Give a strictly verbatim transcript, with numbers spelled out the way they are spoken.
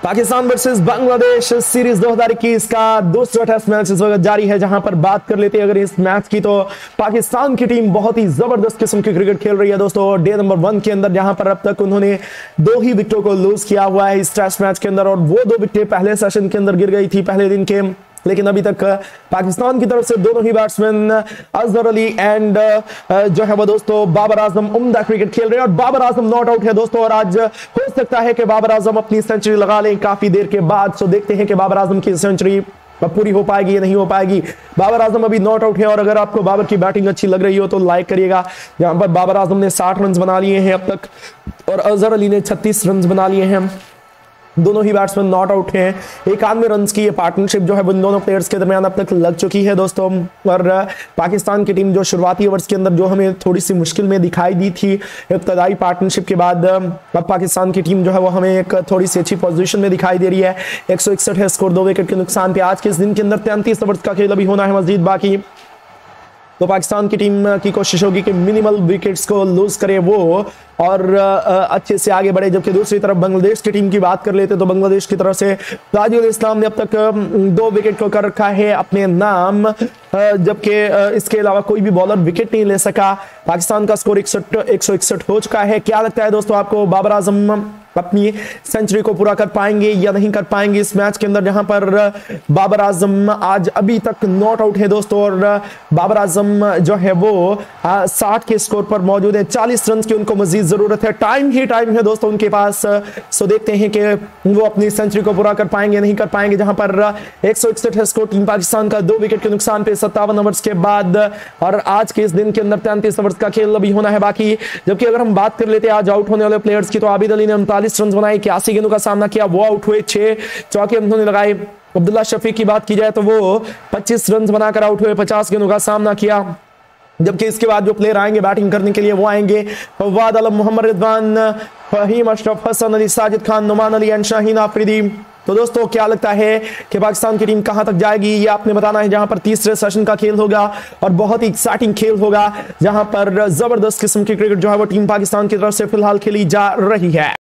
Pakistan versus Bangladesh series दो हज़ार इक्कीस का दूसरा टेस्ट मैच इस वक्त जारी है, जहां पर बात कर लेते हैं अगर इस मैच की, तो पाकिस्तान की टीम बहुत ही जबरदस्त किस्म की क्रिकेट खेल रही है दोस्तों। डे नंबर वन के अंदर जहां पर अब तक उन्होंने दो ही विकेटों को लूज किया हुआ है इस टेस्ट मैच के अंदर, और वो दो विकेटें पहले सेशन के अंदर गिर गई थी पहले दिन के, लेकिन अभी तक पाकिस्तान की तरफ से दोनों ही बैट्समैन अजहर अली एंड जो है वो दोस्तों बाबर आजम उम्दा क्रिकेट खेल रहे हैं, और बाबर आजम नॉट आउट है दोस्तों, और आज हो सकता है कि बाबर आजम अपनी सेंचुरी लगा लें काफी देर के बाद। सो देखते हैं कि बाबर आजम की सेंचुरी पूरी हो पाएगी या नहीं हो पाएगी। बाबर आजम अभी नॉट आउट है, और अगर आपको बाबर की बैटिंग अच्छी लग रही हो तो लाइक करिएगा। यहां पर बाबर आजम ने साठ रन बना लिए हैं अब तक, और अजहर अली ने छत्तीस रन बना लिए हैं। दोनों ही बैट्समैन नॉट आउट हैं। इक्यानवे रन की ये पार्टनरशिप जो है इन दोनों प्लेयर्स के दरमियान अब तक लग चुकी है दोस्तों। और पाकिस्तान की टीम जो शुरुआती ओवर्स के अंदर जो हमें थोड़ी सी मुश्किल में दिखाई दी थी इब्तदाई पार्टनरशिप के बाद, अब पाकिस्तान की टीम जो है वो हमें एक थोड़ी सी अच्छी पोजीशन में दिखाई दे रही है। एक सौ इकसठ है स्कोर, दो विकेट के नुकसान पे। आज के इस दिन के अंदर तैंतीस ओवर्स का खेल अभी होना है मजीद बाकी, तो पाकिस्तान की टीम की कोशिश होगी कि मिनिमल विकेट्स को लूज करे वो, और अच्छे से आगे बढ़े। जबकि दूसरी तरफ बांग्लादेश की टीम की बात कर लेते तो बांग्लादेश की तरफ से ताजुल इस्लाम ने अब तक दो विकेट को कर रखा है अपने नाम, जबकि इसके अलावा कोई भी बॉलर विकेट नहीं ले सका। पाकिस्तान का स्कोर इकसठ एक सौ इकसठ हो चुका है। क्या लगता है दोस्तों आपको, बाबर आजम अपनी सेंचुरी को पूरा कर पाएंगे या नहीं कर पाएंगे इस मैच के अंदर, जहां पर बाबर आजम आज अभी तक नॉट आउट है दोस्तों, और बाबर आजम जो है वो साठ के स्कोर पर मौजूद है। चालीस रन की उनको मजीद जरूरत है, टाइम ही टाइम है दोस्तों उनके पास। सो देखते हैं कि वो अपनी सेंचुरी को पूरा कर पाएंगे नहीं कर पाएंगे, जहां पर एक सौ इकसठ है स्कोर टीम पाकिस्तान का, दो विकेट के नुकसान पे सत्तावन ओवर्स के बाद, और आज के इस दिन के अंदर तैंतीस ओवर्स का खेल अभी होना है बाकी। जबकि अगर हम बात कर लेते हैं आज आउट होने वाले प्लेयर्स की, तो आबिद अली ने उनतालीस रन बनाए, इक्यासी गेंदों का सामना किया, वो आउट हुए, छह चौके उन्होंने लगाए। अब्दुल्ला शफीक की बात की जाए तो वो पच्चीस रन बनाकर आउट हुए, पचास गेंदों का सामना किया। जबकि इसके बाद जो प्लेयर आएंगे बैटिंग करने के लिए वो आएंगे फवाद आलम, मोहम्मद रिजवान, फहीम अशरफ, हसन अली, साजिद खान, नुमान अली एंड शाहीन आफरीदी। तो दोस्तों क्या लगता है कि पाकिस्तान की टीम कहां तक जाएगी, ये आपने बताना है। जहां पर तीसरे सेशन का खेल होगा और बहुत ही एक्साइटिंग खेल होगा, जहां पर जबरदस्त किस्म की क्रिकेट जो है वो टीम पाकिस्तान की तरफ से फिलहाल खेली जा रही है।